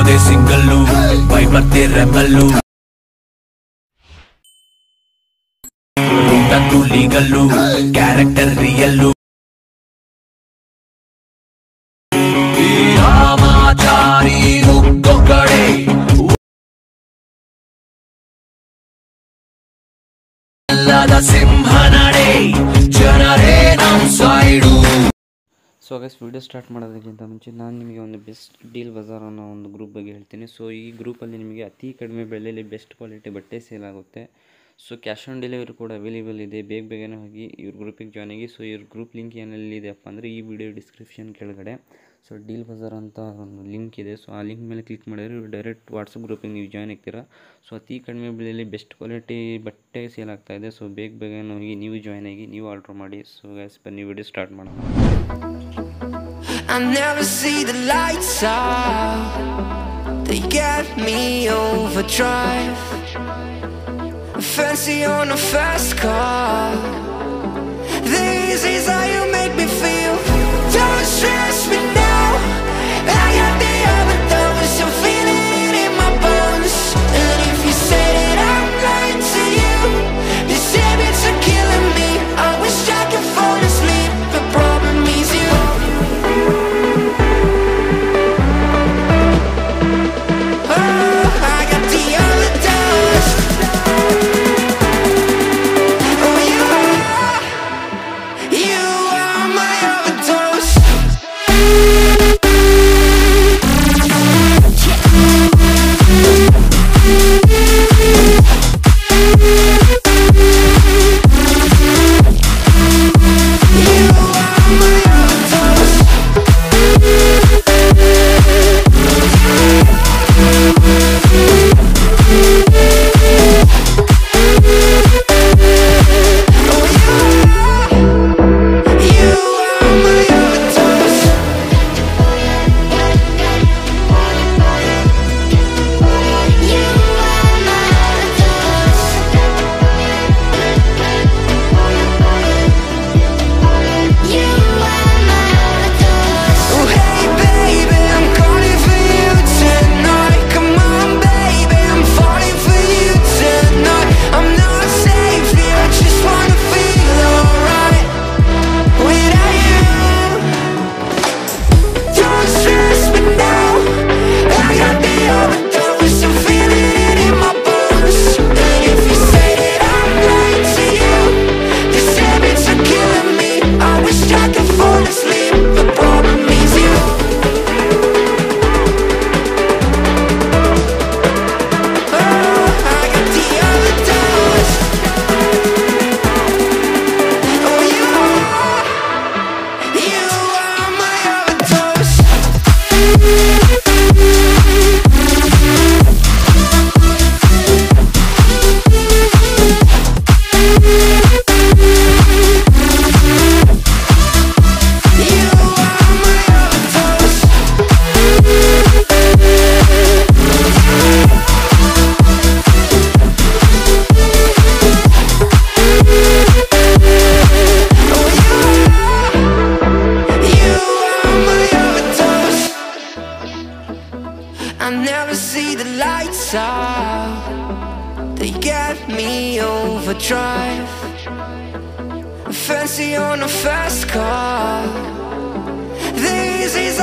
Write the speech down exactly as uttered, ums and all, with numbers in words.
ಒಂದೇ single by birth rebel ಊಟಕ್ಕೂ legal character real Ramachari ಮುಕ್ಕೊಕ್ಕಡೆ ಅಲ್ಲದ ಸಿಂಹನಡೆ ಜನರೇ ನಮ್ side. So guys video start ಮಾಡೋದಕ್ಕಿಂತ ಮುಂಚೆ ನಾನು ನಿಮಗೆ ಒಂದು ಬೆಸ್ಟ್ ಡೀಲ್ ಬಜಾರ್ ಅನ್ನೋ ಒಂದು ಗ್ರೂಪ್ ಬಗ್ಗೆ ಹೇಳ್ತೀನಿ. ಸೊ ಈ ಗ್ರೂಪಲ್ಲಿ ನಿಮಗೆ ಅತಿ ಕಡಿಮೆ ಬೆಲೆಯಲ್ಲಿ ಬೆಸ್ಟ್ ಕ್ವಾಲಿಟಿ ಬಟ್ಟೆ ಸೇಲ್ ಆಗುತ್ತೆ. ಸೊ ಕ್ಯಾಶ್ ಆನ್ ಡೆಲಿವರಿ ಕೂಡ ಅವೈಲೇಬಲ್ ಇದೆ. ಬೇಗ ಬೇಗನೆ ಹೋಗಿ ಇವ್ರ ಗ್ರೂಪಿಗೆ ಜಾಯ್ನ್ ಆಗಿ. ಸೊ ಇವ್ರ ಗ್ರೂಪ್ ಲಿಂಕ್ ಏನೆಲ್ಲಿದೆಯಪ್ಪ ಅಂದರೆ ಈ ವಿಡಿಯೋ ಡಿಸ್ಕ್ರಿಪ್ಷನ್ ಕೆಳಗಡೆ ಸೊ ಡೀಲ್ ಬಜಾರ್ ಅಂತ ಒಂದು ಲಿಂಕ್ ಇದೆ. ಸೊ ಆ ಲಿಂಕ್ ಮೇಲೆ ಕ್ಲಿಕ್ ಮಾಡಿದ್ರೆ ಡೈರೆಕ್ಟ್ ವಾಟ್ಸಪ್ ಗ್ರೂಪಿಗೆ ನೀವು ಜಾಯ್ನ್ ಆಗ್ತೀರಾ. ಸೊ ಅತಿ ಕಡಿಮೆ ಬೆಲೆಯಲ್ಲಿ ಬೆಸ್ಟ್ ಕ್ವಾಲಿಟಿ ಬಟ್ಟೆ ಸೇಲ್ ಆಗ್ತಾಯಿದೆ. ಸೊ ಬೇಗ ಬೇಗನೆ ಹೋಗಿ ನೀವು ಜಾಯ್ನ್ ಆಗಿ ನೀವು ಆರ್ಡ್ರ್ ಮಾಡಿ. ಸೊ ಗೈಸ್ ಬನ್ನಿ ವಿಡಿಯೋ ಸ್ಟಾರ್ಟ್ ಮಾಡೋಣ. I never see the lights out. They get me overdrive. Fancy on a fast car. This is how you make me feel. Don't stress me now. I got the overdose. I'm feeling it in my bones. And if you say that I'm lying to you, these habits are killing me. I wish I could fall asleep. The problem is you. I never see the lights out. They get me overdrive. Fancy on a fast car. This is